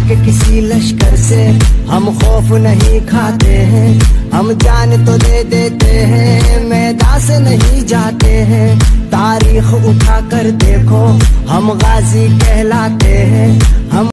के किसी लश्कर से हम खौफ नहीं खाते हैं, हम जान तो दे देते हैं, मैदान से नहीं जाते हैं। तारीख उठा कर देखो हम गाजी कहलाते हैं, हम